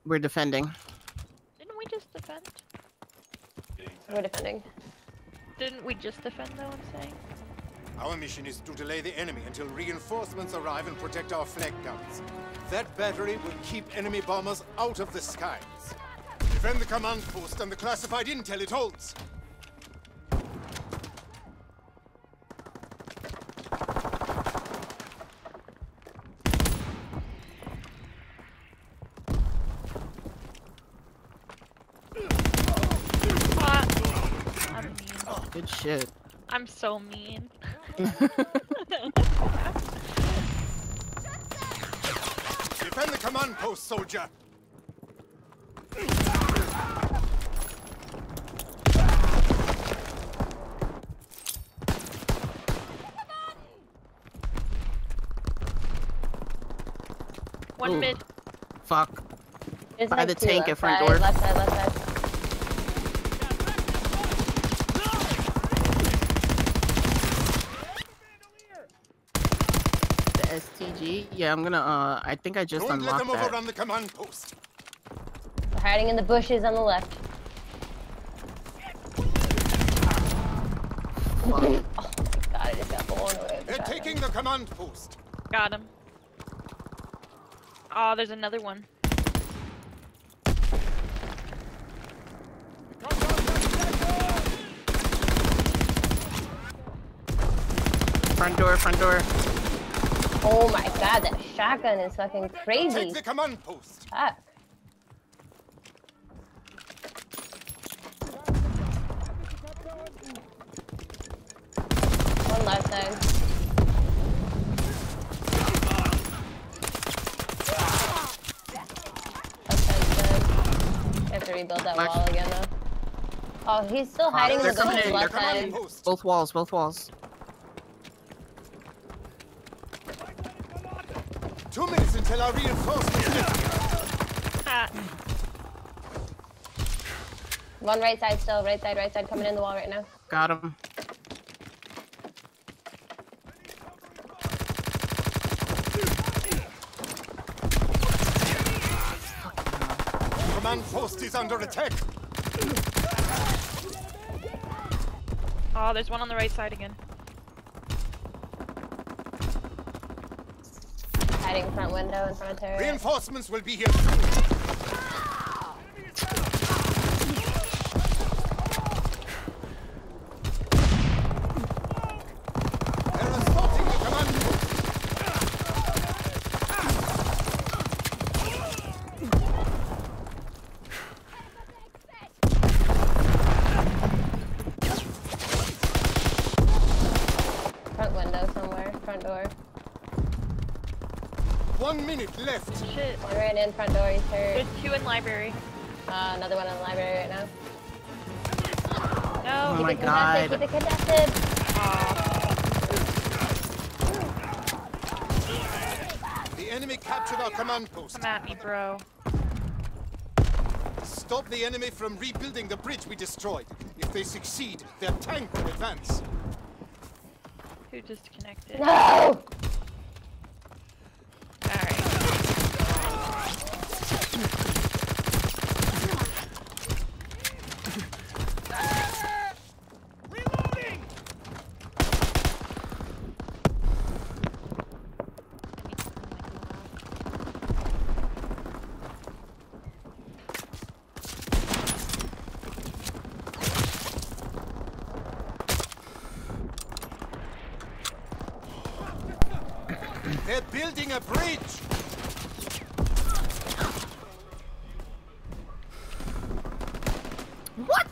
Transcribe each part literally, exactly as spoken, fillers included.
We're defending. Didn't we just defend? We're defending. Didn't we just defend though, I'm saying? Our mission is to delay the enemy until reinforcements arrive and protect our flag guns. That battery will keep enemy bombers out of the skies. Defend the command post and the classified intel it holds. I'm mean. Good shit. I'm so mean. Defend the command post, soldier! One Ooh. mid. Fuck. There's By like the two tank left at front side, door. Left side, left side. The S T G? Yeah, I'm gonna, uh, I think I just Don't let unlocked them that. overrun the command post. They're hiding in the bushes on the left. Fuck. Oh my god, I just got blown away with the They're shotgun. taking the command post. Got him. Oh, there's another one. Front door, front door. Oh my god, that shotgun is fucking crazy. Take the command post. Fuck. One left side. Left side's dead. I have to rebuild that Left. wall again though. Oh, he's still hiding in they're the coming bushes in, left The command side. post. Both walls, both walls. Two minutes until our reinforcements get here. Ha. One right side still, right side, right side coming in the wall right now. Got him. Command post is under attack. Oh, there's one on the right side again. Hiding front window in front of turret. Reinforcements will be here soon. They're assaulting the command post. Front window somewhere, front door. One minute left. Shit. One right in front door, he's hurt. There's two in library. Uh, another one in the library right now. No. Oh my Keep it contested, god. keep it contested. The enemy captured our command post. Come at me, bro. Stop the enemy from rebuilding the bridge we destroyed. If they succeed, their tank will advance. Who disconnected? No! Alright. Reloading! They're building a bridge! What?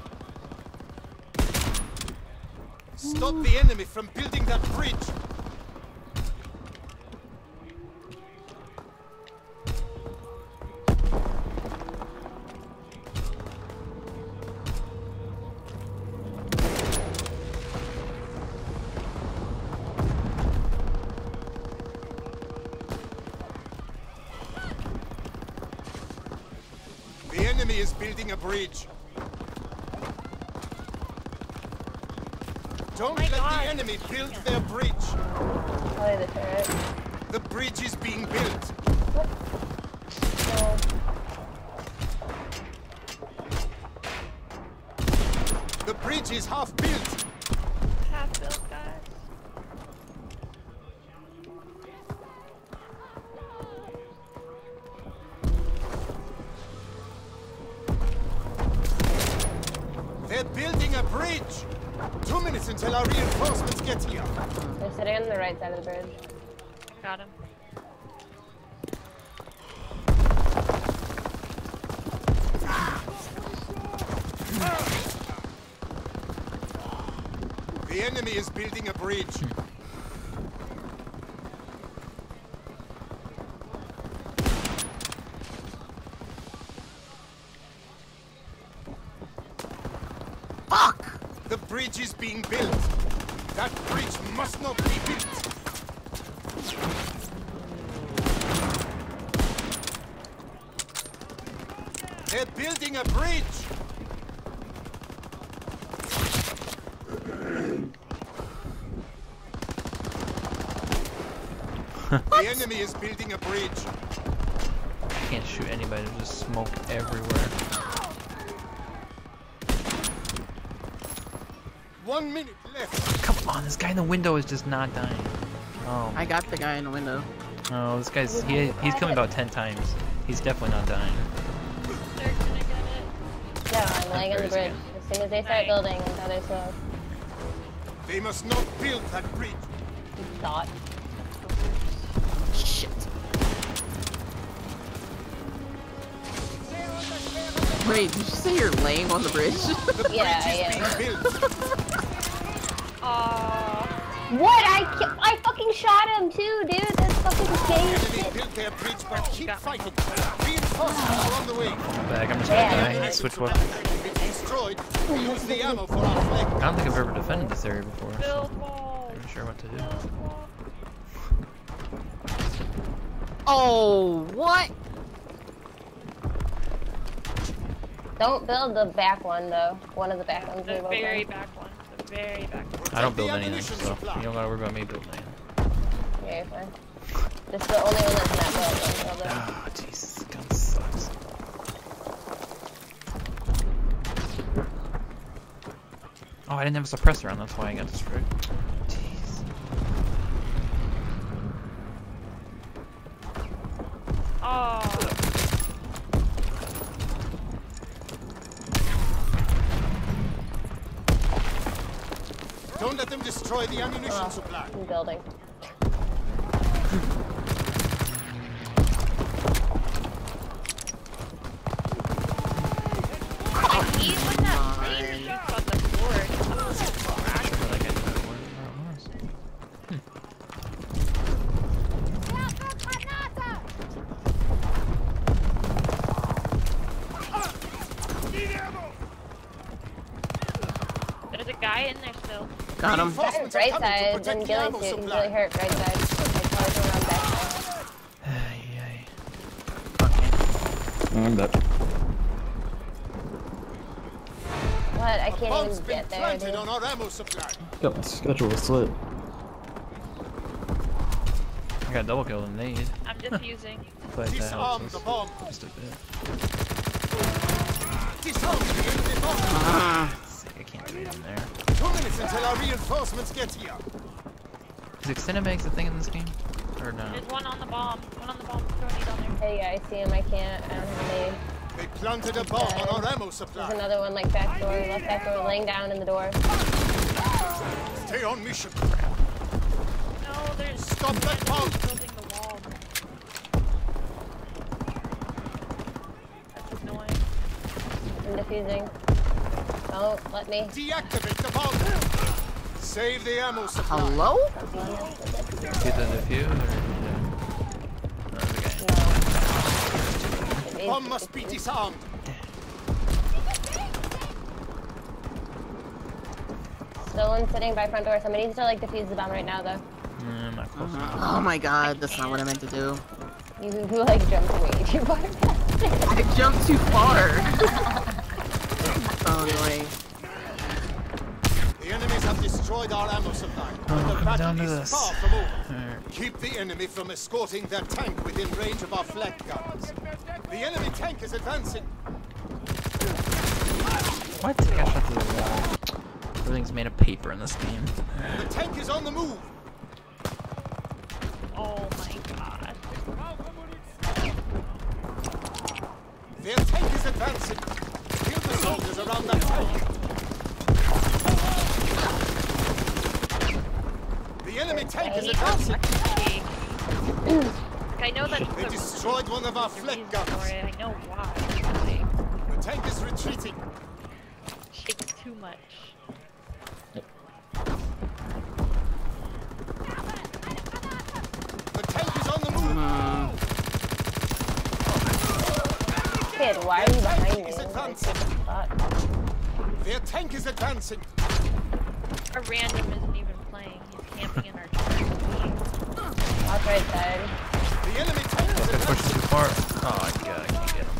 Stop the enemy from building that bridge! The enemy is building a bridge. Don't my let God. the enemy build their bridge. Probably the turret. The bridge is being built. No. bridge is half built. Half built, guys. They're building a bridge. Two minutes until our reinforcements get here. They're sitting on the right side of the bridge. Got him. The enemy is building a bridge. Fuck! The bridge is being built. That bridge must not be built. They're building a bridge. The enemy is building a bridge. Can't shoot anybody, there's just smoke everywhere. One minute left. Come on, this guy in the window is just not dying. Oh, I got the guy in the window. oh this guy's he he's coming about ten times. He's definitely not dying. They're gonna get it. No, I'm laying on the bridge. As soon as they start building, until they're slow. They must not build that bridge. Thought. Shit. Wait, did you say you're laying on the bridge? The Yeah, bridge is yeah. being built. Aww. What? I ki- I fucking shot him too, dude. That's fucking gay as Enemy shit. built their bridge, but keep Got me. fighting. Reinforcements are on the way. Back, I'm just Yeah. gonna die. Switch weapon. If it's destroyed, we use the ammo for our flag. I don't think I've ever defended this area before, so Build wall. I'm not sure what to do. Build wall. Oh, what? Don't build the back one though. One of the back ones. The we both very done. back one. The very back one. I don't build The anything, ammunition so supply. you don't gotta worry about me building anything. Yeah, you're fine. This is the only one that's not built. Don't build it. Ah, jeez, this gun sucks. Oh, I didn't have a suppressor on, that's why I got destroyed. Jeez. Oh. Don't let them destroy the ammunition Oh, supply. I'm building. I hate when that plane shoots on the board. I feel like I knew where it was. There's a guy in there still. Got him. Reinforcements are Right coming to side, protect then the Gilly's ammo here. He's supply. really hurt. Right side. Like, probably around back side. Ay, ay. Fuck me. I'm dead. What? I A can't bomb's even been get there, planted dude. on our ammo supply. Got my schedule slit. I got double kill and nade, I'm defusing. but that Disarm helps the us bomb. just a bit. Disarm the enemy bomb. Ah, Sick, I can't do it in there. Two minutes until our reinforcements get here. Is extended mags a thing in this game? Or no? There's one on the bomb. One on the bomb. Throw a nade on there. Hey, yeah, I see him. I can't. I don't have a nade. They planted a bomb on our ammo There's supply. another one like back door, left back door, laying down in the door. Stay on mission. No, there's Stop that bomb. building the wall. That's annoying. I'm defusing. Don't let me. Deactivate the bomb. Save the ammo supply. hello? Get the defuse or yeah. No, there's a guy. No. Bomb must be disarmed. Still one sitting by front door. Somebody needs to like defuse the bomb right now, though. Mm, I'm not close enough. Oh my god, that's not what I meant to do. You, you like jumped way too far. I jumped too far. So annoying. The enemies have destroyed our ammo supply. Oh, the come battle down to is this. far from over. Alright. Keep the enemy from escorting their tank within range of our flak guns. The enemy tank is advancing. What? I got shot through the wall. Everything's made of paper in this game. The tank is on the move. Oh my god. Their tank is advancing. Kill the soldiers around that tank. The enemy tank is advancing. I know that They the destroyed one of our reason flak for guns. it. I know why. The tank is retreating. It shakes too much. The tank is on the move. Mm. Kid, why are you behind me? Is Like, advancing. fuck. Their tank is advancing. Our random isn't even playing. He's camping in our turret. Watch right side. The enemy tank is They're pushing advancing. too far. Oh, I god, I can't get him.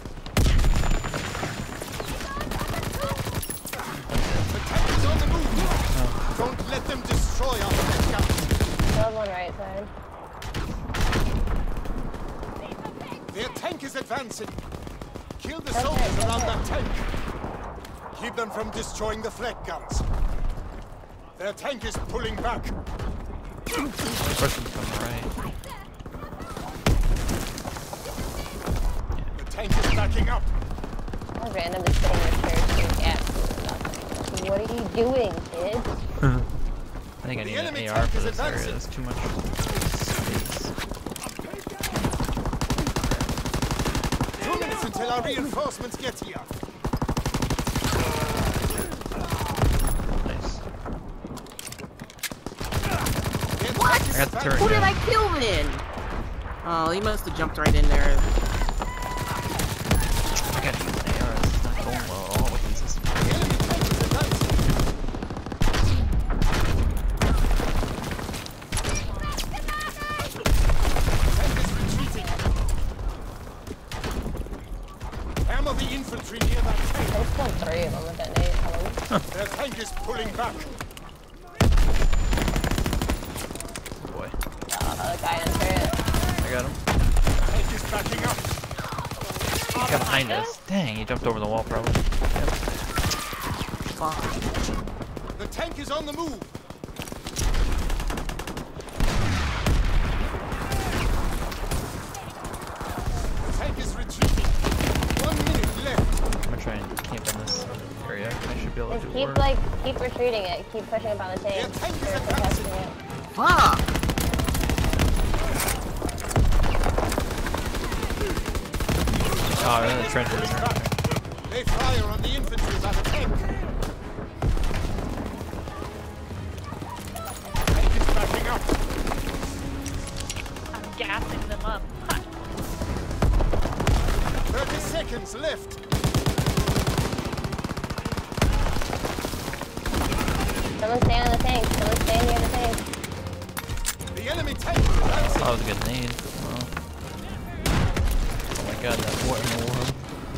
The tank is on the move. Don't let them destroy our flak guns. Still one right side. Their tank is advancing. Kill the Okay, soldiers okay. around that tank. Keep them from destroying the flak guns. Their tank is pulling back. They're pushing from the right. The tank is backing up. How random is sitting in your chair doing absolutely nothing. What are you doing, kid? I think I The need an enemy A R tank for is this area. advancing. There's too much space. Two minutes until our reinforcements get here. Nice. Their What? tank is I got the turret. Who advancing. did I kill then? Oh, he must have jumped right in there. I gotta use an A R. It's not going well at all with these systems. The enemy tank is advancing. Tank is retreating. Hammer the infantry near that tank. There's still three of them with that nade. Hello? Their tank is pulling back. Oh boy. Uh, the guy on turret. I got him. Tank is backing up. He got behind us. Dang, he jumped over the wall probably. Yep. Fuck. The tank is on the move. The tank is retreating. One minute left. I'm gonna try and camp in this area. I should be able to Just do keep work. like keep retreating it. Keep pushing up on the tank. Yeah, tank is Or advancing. protecting it. Fuck. Oh, they're in the trenches. Pulling back. They fire on the infantry by the tank. Tank is backing up. I'm gassing them up. Thirty seconds left. Someone stay on the tank. Someone stay near the tank. The enemy tank is advancing. Oh, that was a good nade. Wow. Oh my god, that what in the world?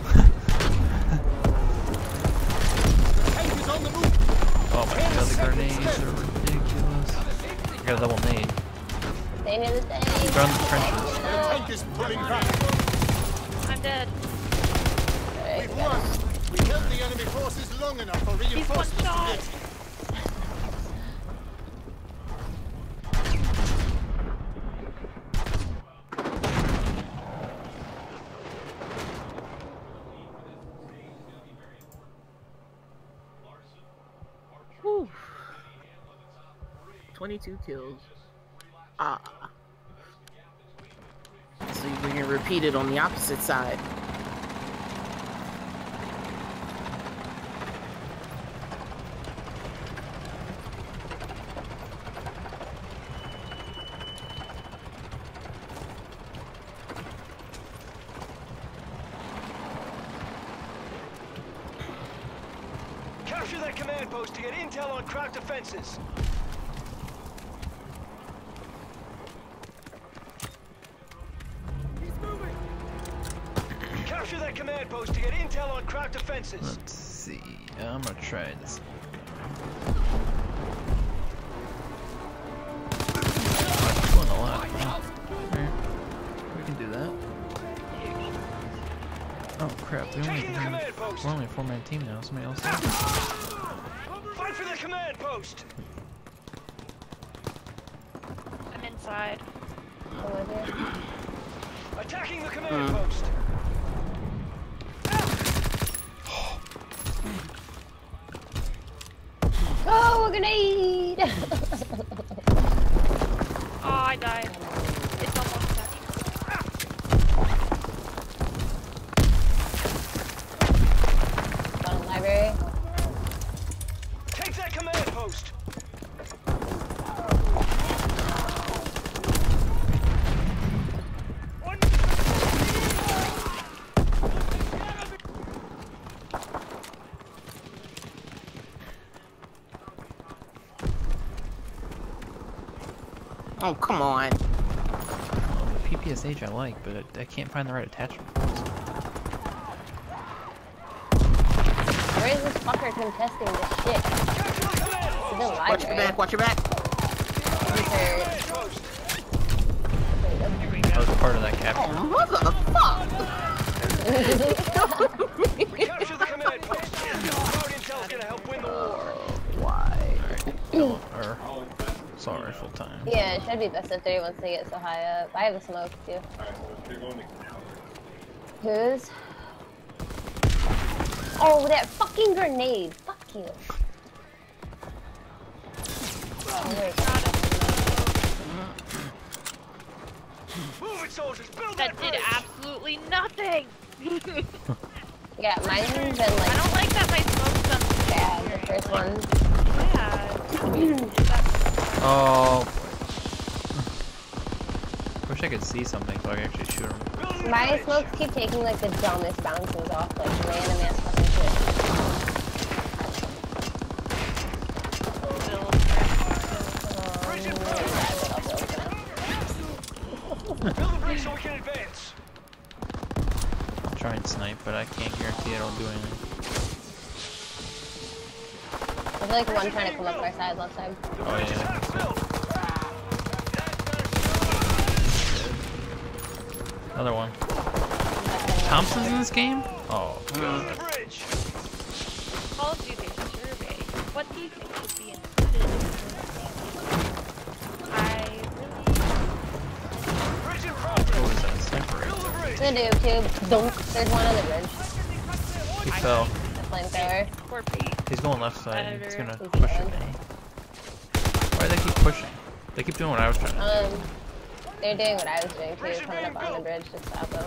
The tank is on the move. Oh my god, the grenades are ridiculous. I got a double nade. Stay near the tank. They're on the trenches. The tank is pulling back. I'm dead. Alright, We've we got won. him. We held the enemy forces long enough for reinforcements to shot. get here. Whew. twenty-two kills. Ah. See if we can repeat it on the opposite side. Capture that command post to get intel on cracked defenses. Capture that command post to get intel on cracked defenses. Let's see. I'm gonna try this. Oh, going a lot. Oh, here. We can do that. Oh crap, we only, Taking the command post. we're only a four-man team now. Somebody else. Fight Capture the command post. I'm inside. I'm with you. Attacking the command post. Oh, a grenade! Oh, I died. It's almost captured. Bottom library. Take that command post. Oh, come on. Well, the P P S H I like, but I can't find the right attachment. Where is this fucker contesting this shit? It's in the Watch your library. back, watch your back. He's hurt. That was part of that capture. Oh, mother the fuck! We capture the command post. Our intel's gonna help win the war. Why? Or assault rifle time. Yeah, it should be best of three once they get so high up. I have a smoke too. Whose? Oh, that fucking grenade! Fuck you. Oh, wait. Move it, soldiers. Build That that did bridge. absolutely nothing. Yeah, mine's been I like don't like that my smoke's done bad. The first one. bad. Oh. Wish I could see something so I could actually shoot him. Building the My bridge. smokes keep taking like the dumbest bounces off like random ass fucking shit. Bridge in Um, place. yeah, I'll build it. Build the bridge so we can advance. I'll try and snipe, but I can't guarantee I don't do anything. I feel like one trying to come up our side last time. The Oh, bridge is yeah. half built. Another one. Thompson's in this game? Oh, Building God. the bridge. Call of Duty survey. What do you think should be included in this game? I Bridge in What progress. was that? Sniper Build the rifle. bridge. It's gonna do too. Dunk. There's one on the bridge. He fell. The flamethrower. really poor Pete. He's going left side. He's Editor. gonna He's push dead. it. Why do they keep pushing? They keep doing what I was trying to do. Um, they're doing what I was doing too, coming up on the bridge to stop them.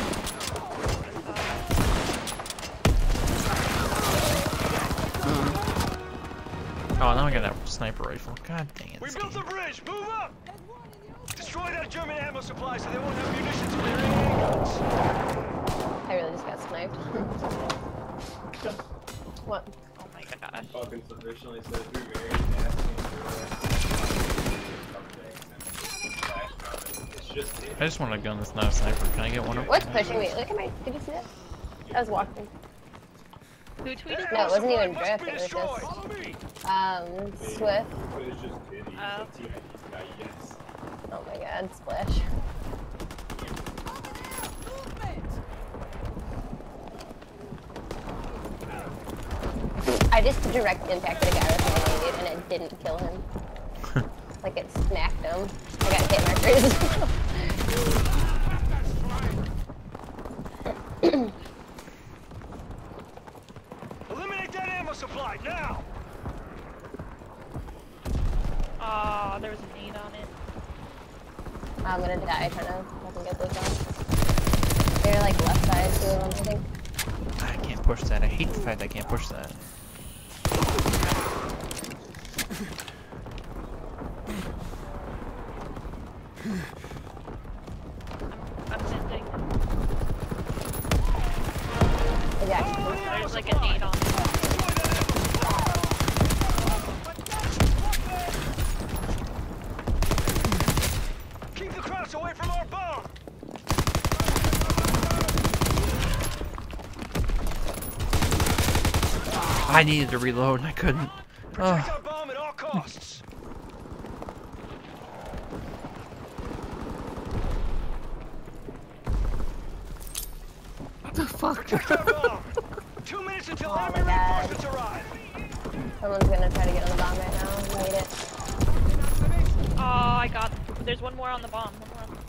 Oh, now I got that sniper rifle. God dang it. We this built the game. bridge. Move up. Destroy that German ammo supply so they won't have munitions for their handguns. I really just got sniped. What? Oh my gosh. Fucking traditionally said who married and asking for it's just I just want a gun that's not a sniper. Can I get one? What's pushing me? Look at my. Did you see that? I was walking. Who tweeted No, it wasn't even Must drift. be It was destroyed. just Follow me. um swift. but it's just pity. Oh. It's a T I D guy, yes. Oh my god, splash. I just direct impacted a guy with my dude and it didn't kill him. Like it smacked him. I got hit markers. Eliminate that ammo supply now. Oh, there was an eight on it. I'm gonna die trying to fucking get this on. They're like left side, two of them, I think. I can't push that. I hate the fact I can't push that. I'm sending. Yeah. There's like an eight on it. Keep the Krauts away from our bomb. I needed to reload and I couldn't. Protect Oh. our bomb at all costs. What the fuck? Protect our bomb. Two minutes until Oh enemy my God. reinforcements arrive. Someone's gonna try to get on the bomb right now. You made it. Oh, I got. There's one more on the bomb. One more on the...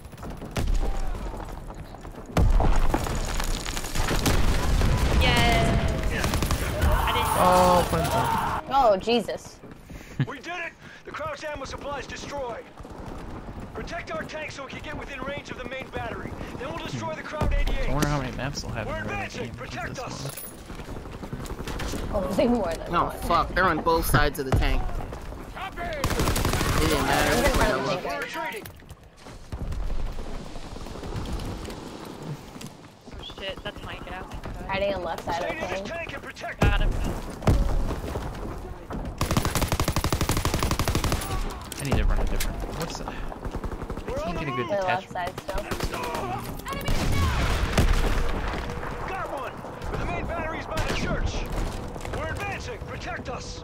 Yeah. I didn't. Oh, Clinton. Oh, Jesus. We did it! The Kraut's ammo supply is destroyed. Protect our tank so we can get within range of the main battery. Then we'll destroy the Kraut eighty-eight. I wonder how many maps they'll have We're in the advancing. game for Protect this us. mode. Hopefully more than Oh one. fuck, they're on both sides of the tank. It didn't matter. I'm which way I gonna looked. take We're retreating. Oh shit, that's mine. Get out. Hiding on left side Stay of near the this tank. tank and protect it. Got him. I need to run a different. What's that? We're I on can't the get a good move. The left detachment. side still. Got one. But the main battery is by the church. We're advancing. Protect us.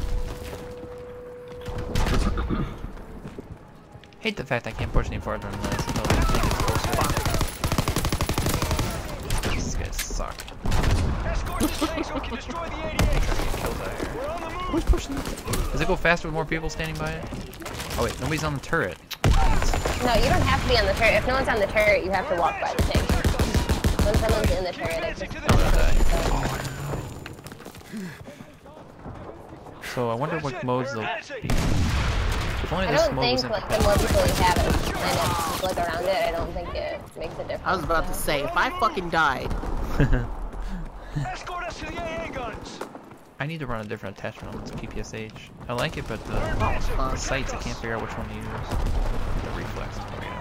Hate the fact I can't push any farther than this until I think it's closer. These guys suck. Escort this tank so we can destroy the eighty-eight. Kills out here. We're on the move. Who's pushing it? Does it go faster with more people standing by it? Oh wait, nobody's on the turret. No, you don't have to be on the turret. If no one's on the turret, you have to walk by the tank. When someone's in the turret, it just... Oh, they'll die. So I wonder what modes they'll be. If only I this don't mode was think in like the more people we have and and it's like around it, I don't think it makes a difference. I was about to say, if I fucking died, Escort us to the A A guns. I need to run a different attachment on this P P S H. I like it, but We're the, advancing. the Protect sights, I us. can't figure out which one to use. The reflex.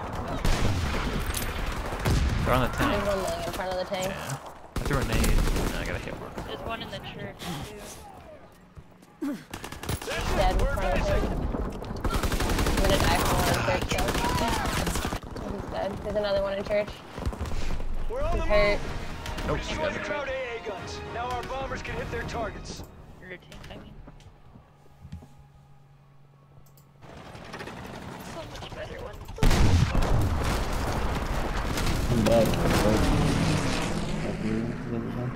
They're on the There's tank. one laying in front of the tank. Yeah. I threw a nade, and I got a hit mark. There's one in the church too. That's Dead it. in We're front of the advancing. tank. I'm gonna die from one in church though. He's dead. There's another one in church. We're on He's the hurt. move. Nope, We you destroyed got the it. Kraut A A guns. Now our bombers can hit their targets. Your tank, I mean. So much better one. I'm dead. I'm dead. That's me. The other one.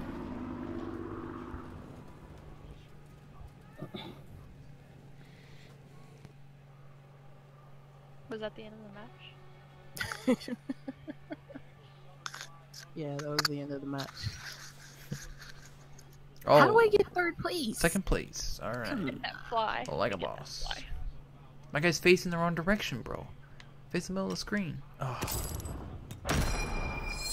Was that the end of the match? yeah, that was the end of the match. Oh, How do I get third place? second place. Alright. Hit that fly. Like a Get that boss. fly. My guy's facing the wrong direction, bro. Face the middle of the screen. Oh.